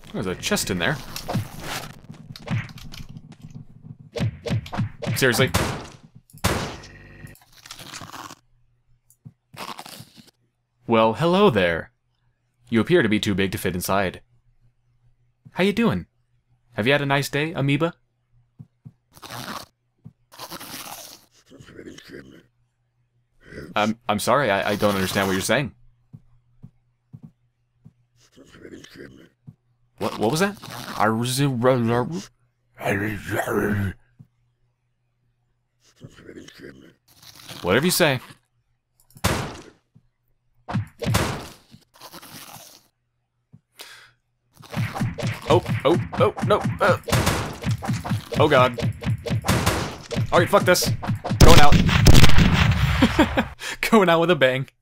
There's a chest in there. Seriously? Well, hello there. You appear to be too big to fit inside. How you doing? Have you had a nice day, amoeba? I'm sorry, I don't understand what you're saying. What was that? Whatever you say. Oh, no. Oh, God. Alright, fuck this. Going out. Going out with a bang.